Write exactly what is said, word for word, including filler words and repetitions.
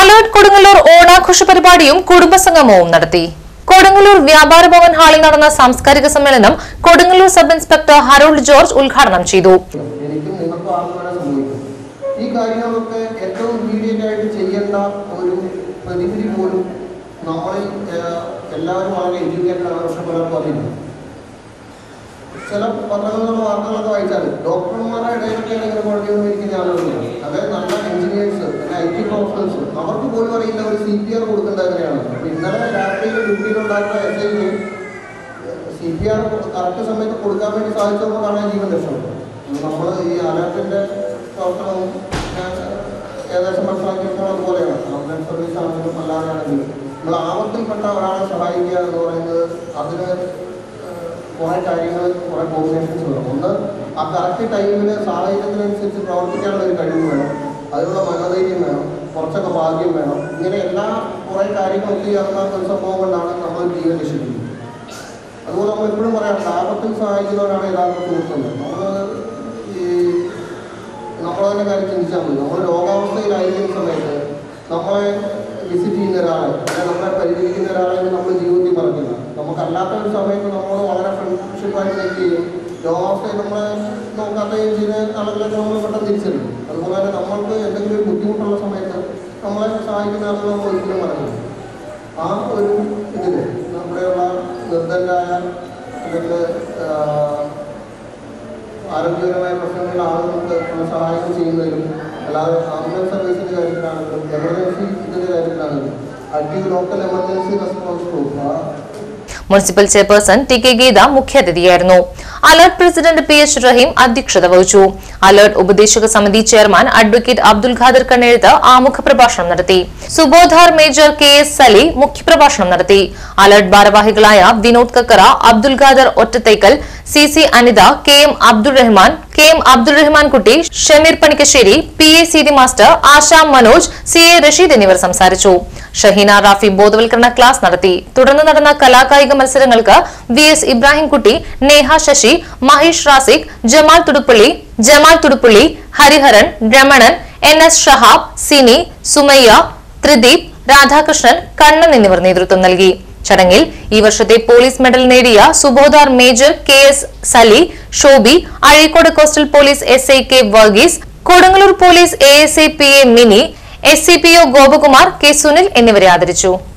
Alert Kodungallur ഓണാഘോഷ പരിപാടിയും കുടുംബസംഗമവും നടത്തി. കൊടുങ്ങല്ലൂർ വ്യാപാര ഭവൻ ഹാളിൽ നടന്ന സാംസ്കാരിക സമ്മേളനം Kodungallur sub inspector Harold George ഉദ്ഘാടനം ചെയ്തു. ഈ കാര്യങ്ങളൊക്കെ ഏറ്റവും ഇമ്മീഡിയറ്റ് ആയിട്ട് ചെയ്യേണ്ട ഒരു പ്രതിനിധി പോലും നമ്മളിൽ എല്ലാവരും വളരെ എഡ്യൂക്കേറ്റഡ് ആണ്. പക്ഷെ പലർക്കും അറിയില്ല. ചില പത്രങ്ങളിലുള്ള വാർത്തകളൊക്കെ വായിച്ചാൽ ഡോക്ടർമാരുടെ ഇടയിലൊക്കെയാണ് ഇങ്ങനെ കുഴപ്പമൊന്നും ഇരിക്കുന്ന ആളുകളാണ്. അതായത് നല്ല എഞ്ചിനീയേഴ്സ്, പിന്നെ ഐ ടി പ്രൊഫഷണൽസ്, അവർക്ക് പോലും അറിയില്ല ഒരു സി പി ആർ കൊടുക്കേണ്ടത് എങ്ങനെയാണ്. അപ്പോൾ ഇന്നലെ രാത്രിയിൽ ഡ്യൂട്ടിയിലുണ്ടായിരുന്ന എസ് ഐക്ക് സി പി ആർ കറക്റ്റ് സമയത്ത് കൊടുക്കാൻ വേണ്ടി സാധിച്ചതുകൊണ്ടാണ് ജീവൻ രക്ഷപ്പെട്ടത്. നമ്മൾ ഈ അലേർട്ടിൻ്റെ പ്രവർത്തനവും ഏകദേശം മനസ്സിലാക്കിയിട്ടുള്ളത് അതുപോലെയാണ്. ആംബുലൻസ് സർവീസ് ആണെങ്കിലും അല്ലാതെയാണെങ്കിലും നമ്മൾ ആപത്തിൽപ്പെട്ട ഒരാളെ സഹായിക്കുക എന്ന് പറയുന്നത് അതിന് കുറേ കാര്യങ്ങൾ, കുറേ കോമ്പിനേഷൻസ് വേണം. ഒന്ന്, ആ കറക്റ്റ് ടൈമിന് സാഹചര്യത്തിനനുസരിച്ച് പ്രവർത്തിക്കാനുള്ള ഒരു കഴിവ് വേണം, അതിനുള്ള മനോധൈര്യം വേണം, കുറച്ചൊക്കെ ഭാഗ്യം വേണം. ഇങ്ങനെ എല്ലാ കുറേ കാര്യങ്ങളൊക്കെ ഇറങ്ങുന്ന ഒരു സംഭവം കൊണ്ടാണ് നമ്മൾ ജീവൻ രക്ഷിക്കുന്നത്. അതുപോലെ നമ്മൾ എപ്പോഴും പറയാം, ആപത്തിൽ സഹായിക്കുന്നവരാണ് യഥാർത്ഥ സുഹൃത്തുക്കൾ. നമ്മൾ ഈ നമ്മൾ തന്നെ കാര്യം ചിന്തിച്ചാൽ മതി. നമ്മൾ രോഗാവസ്ഥയിലായിരിക്കുന്ന സമയത്ത് നമ്മളെ വിസിറ്റ് ചെയ്യുന്ന ഒരാളെ, അല്ലെങ്കിൽ നമ്മളെ പരിചരിക്കുന്ന ഒരാളെ നമ്മൾ ജീവിതത്തിൽ മറക്കില്ല. നമുക്കല്ലാത്ത ഒരു സമയത്ത് നമ്മൾ വളരെ ഫ്രണ്ട്ഷിപ്പായിട്ട് നിൽക്കുകയും രോഗാവസ്ഥയിൽ നമ്മളെ നോക്കാത്തയും ചെയ്യുന്ന ആളുകളൊക്കെ നമ്മൾ പെട്ടെന്ന് തിരിച്ചറിയും. അതുപോലെ തന്നെ നമ്മൾക്ക് എന്തെങ്കിലും ഒരു ബുദ്ധിമുട്ടുള്ള സമയത്ത് നമ്മളെ സഹായിക്കുന്ന ആളുകൾ നമ്മൾ ഒരിക്കലും മറക്കില്ല. ആ ഒരു ഇതിൽ നമ്മുടെയുള്ള നിർദ്ധരായ അല്ലെങ്കിൽ ആരോഗ്യപരമായ പ്രശ്നങ്ങളുള്ള ആളുകൾക്ക് നമ്മൾ സഹായം ചെയ്യുന്നതിലും, അല്ലാതെ ആംബുലൻസ് സർവീസിൻ്റെ കാര്യത്തിലാണെങ്കിലും എമർജൻസി ഇതിൻ്റെ കാര്യത്തിലാണെങ്കിലും അഡ്യൂ local emergency response group municipal chairperson T K Geetha മുഖ്യാതിഥിയായിരുന്നു. Alert president P H Raheem അധ്യക്ഷത വഹിച്ചു. അലേർട്ട് ഉപദേശക സമിതി ചെയർമാൻ അഡ്വക്കേറ്റ് അബ്ദുൽ ഖാദർ കണ്ണെഴുത്ത് ആമുഖ പ്രഭാഷണം നടത്തി. സുബോധാർ മേജർ കെ എസ് സലി മുഖ്യപ്രഭാഷണം നടത്തി. അലേർട്ട് ഭാരവാഹികളായ Vinod Kakkara, Abdul Khader Ottathaikkal, C C Anitha, K M Abdul Rahman, K M Abdul Rahman Kutty, Shameer Panikkassery, P A C D master, Asha Manoj, C A Rasheed എന്നിവർ സംസാരിച്ചു. ഷഹീന റാഫി ബോധവൽക്കരണ ക്ലാസ് നടത്തി. തുടർന്ന് നടന്ന കലാകായിക മത്സരങ്ങൾക്ക് V S Ibrahimkutty, Neha Sasi, Mahesh Rasiq, Jamal Thuduppally, Jamal Thuduppally, Hariharan, Ramanan, N S Shahab, Sini, Sumayya, Thrideep, Radhakrishnan, Kannan എന്നിവർ നേതൃത്വം നൽകി. ചടങ്ങിൽ ഈ വർഷത്തെ പോലീസ് മെഡൽ നേടിയ സുബോധാർ major K S Sali, Shobi, Azhikode coastal police S I K Varghese, Kodungallur police A S I P A Mini, S C P O Gopakumar, K Sunil എന്നിവരെ ആദരിച്ചു.